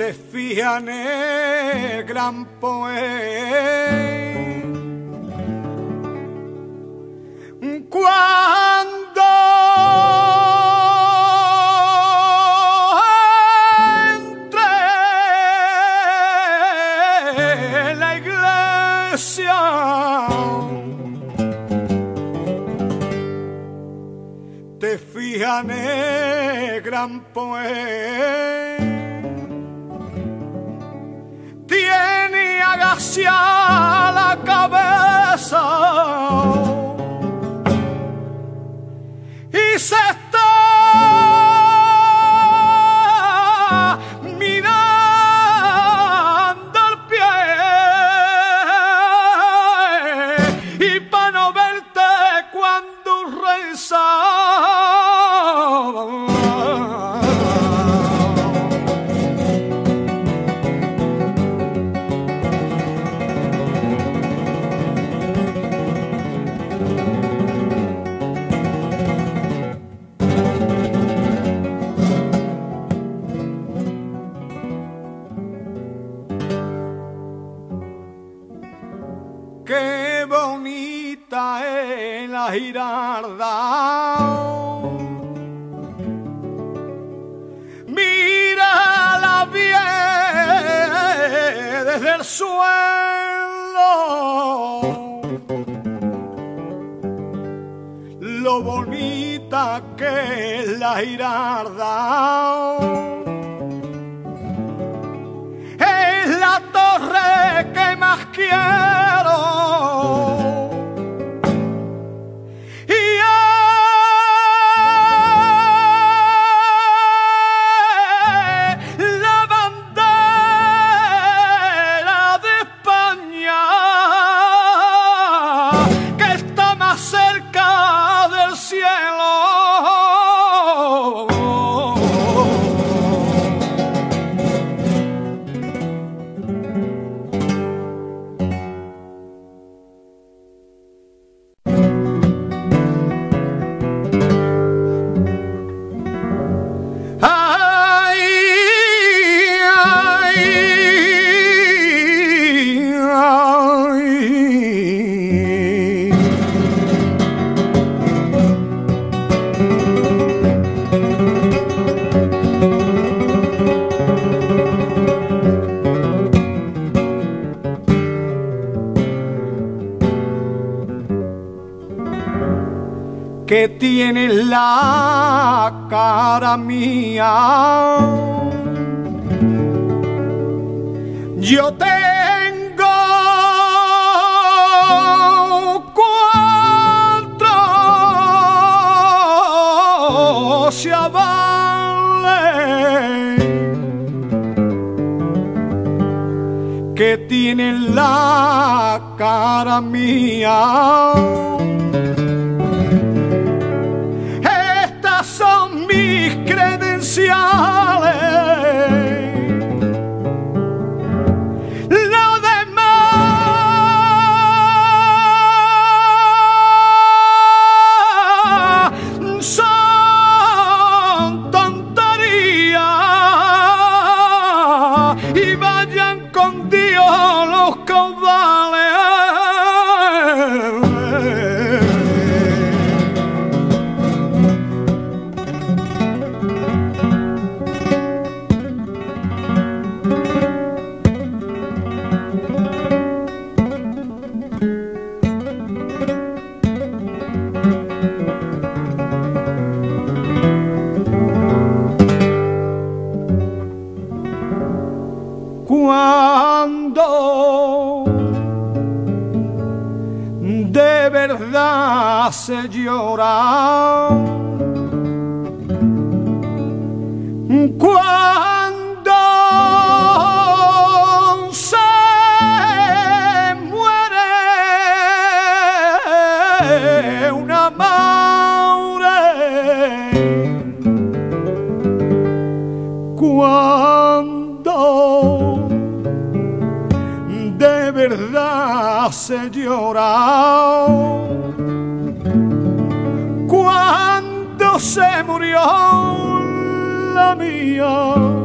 te fían el gran poeta cuando entre la iglesia te fían el gran poeta tiene agaciada la cabeza y se está mirando el pie y para no verte cuando reza qué bonita es la Giralda. Mírala bien desde el suelo. Lo bonita que es la Giralda. Es la torre que más quiero y es la bandera de España que está más cerca del cielo. Que tiene la cara mía, yo tengo 4 chavales que tienen la cara mía. Son mis credenciales. Lo demás son tonterías y vayan con Dios los caudales. Cuando de verdad se llora, cuando se muere una madre, cuando de verdad se llora, cuando se murió la mía.